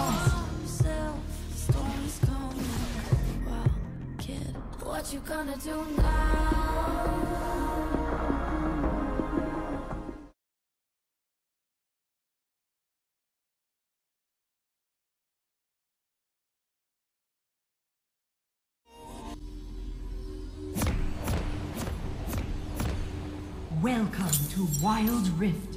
lost. Storm's coming. Wow, kid, what you gonna do now? Welcome to Wild Rift.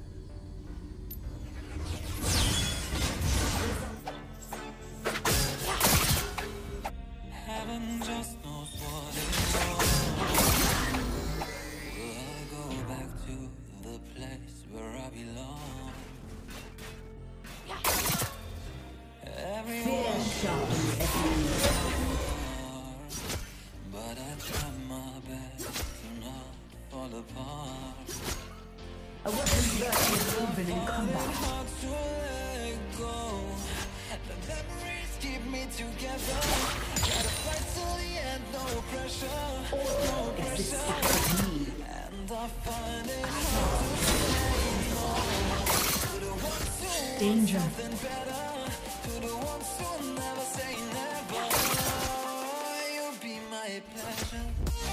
Heaven just knows what it was. Will I go back to the place where I belong? Everyone but I try my best to not fall apart. A weapon burst is open in combat. Hard to let go. The memories keep me together. Gotta fight till the end, no pressure. No pressure. And I find it hard to say no. To the ones who Danger. want something better. To the ones who never say never. You'll be my pleasure.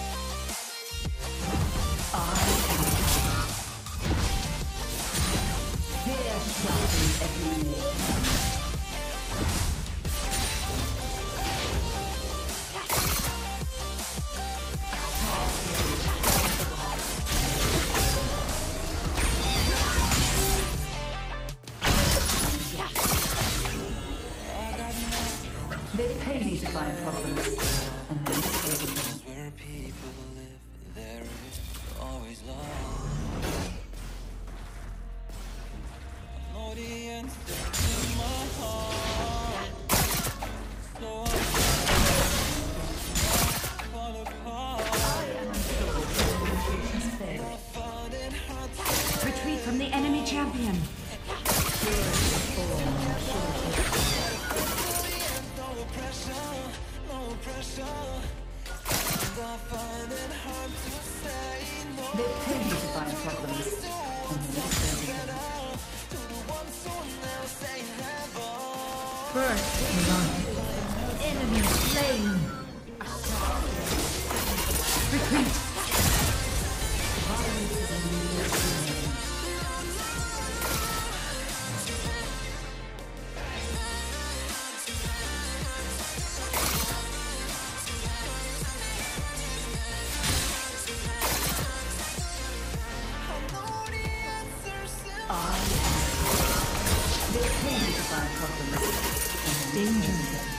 They pay me to find problems, and then disposal of them. Where people live, there is always love. I know the answer in my heart, so I fall apart. I found it hard to Retreat from the enemy champion. no pressure, no pressure. And I find it hard to say no. They pay me to find problems, and then disposal of them. To the ones who never say never. First blood. Enemy slain. Retreat. They pay me to find problems, and then disposal of them.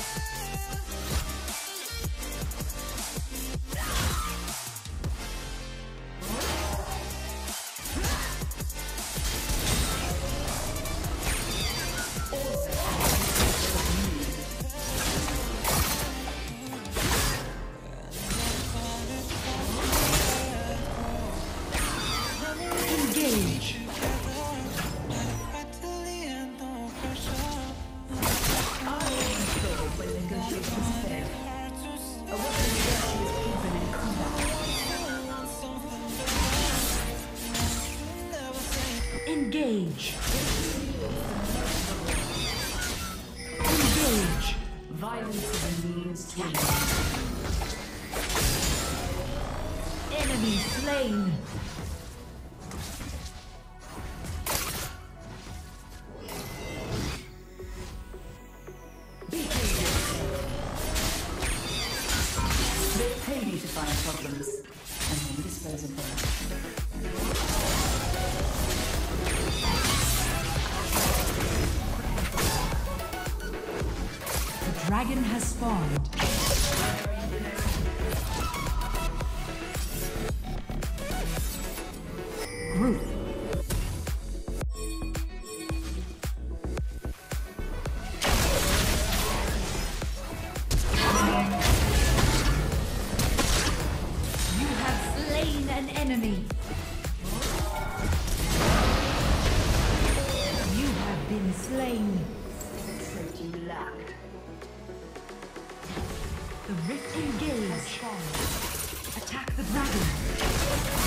Engage. Right till the end, no pressure. When negotiations fail, a weapon burst is open in combat. Engage. Engage. Violence is a means to end. Enemy slain. They pay me to find problems, and then dispose of them. The dragon has spawned. Group. You have slain an enemy. You have been slain. You lacked. The rift engage. Attack the dragon.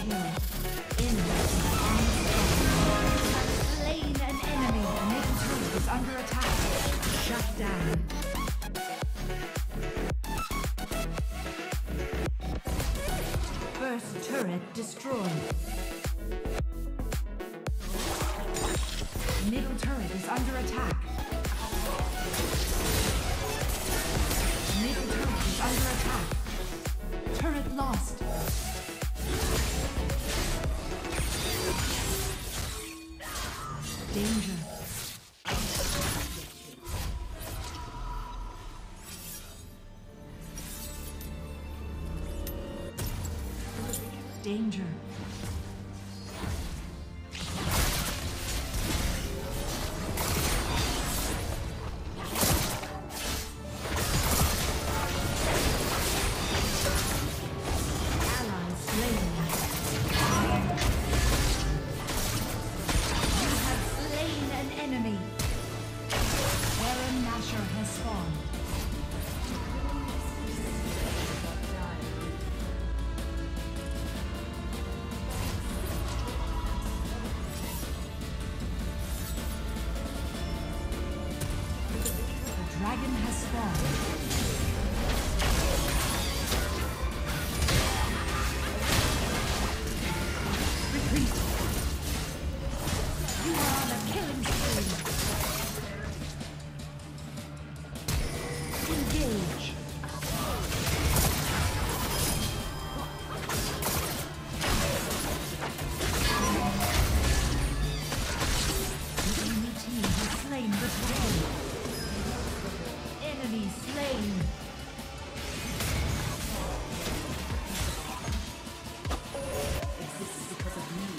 kill. Enemy has slain an enemy. The middle turret is under attack. Shut down. First turret destroyed. Middle turret is under attack. Middle turret is under attack. Turret lost. Danger. Danger. Dragon has spawned. Retreat. You are on a killing spree. Engage. The enemy team has slain the dragon. Enemy slain. Exists because of me.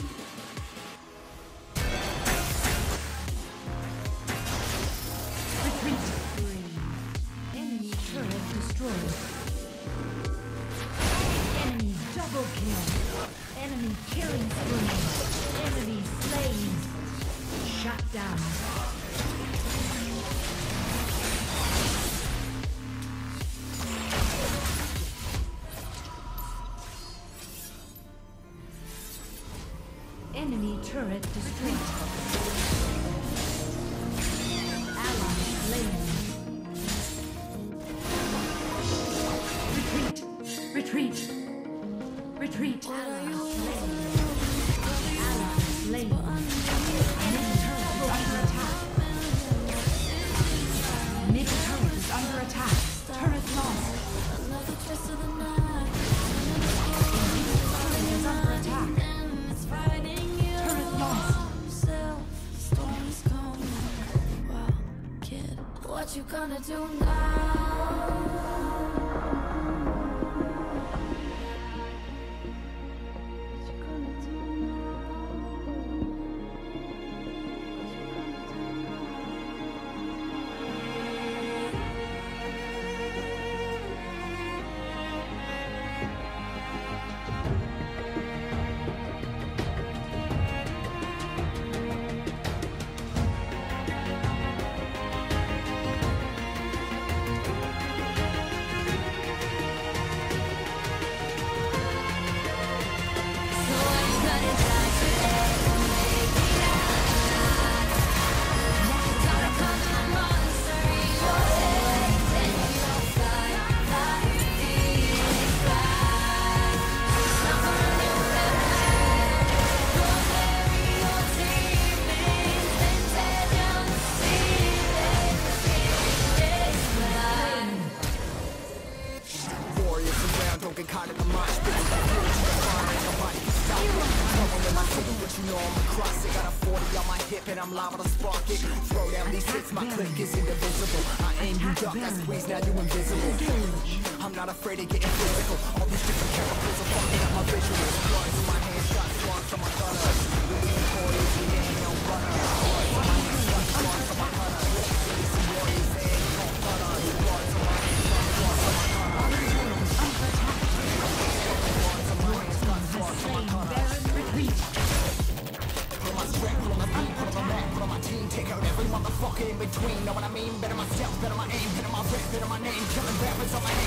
Retreat. Enemy turret destroyed. Enemy double kill. Enemy killing spree. Enemy slain. Shut down. Enemy turret destroyed. Ally slain. Retreat. Retreat. Retreat. Ally slain. Ally slain. Enemy turret is under attack. Mid turret is under attack. Turret lost. Another twist of the night. Turret is under attack. Fighting you. Turret lost. Storm's coming. Wow, kid, what you gonna do now? And I'm liable to spark it. Throw down these hits, my click is indivisible. I aim you dark, I squeeze, now you invisible. I'm not afraid of getting physical. All these different chemicals are fucking up my visuals. Blood in my hands, got swans from my gunners. Really employees, we ain't no runner. Blood in my hands, got swans from my gunners. Some warriors, they ain't no runner. Blood in my hands, got swans from my gunners. Blood in my hands, got swans from my gunners. Retreat. Put on my strength, put on my beat, put on my back, put on my team. Take out every motherfucker in between. Know what I mean? Better myself, better my aim, better my rep, better my name. Killing rappers on my name.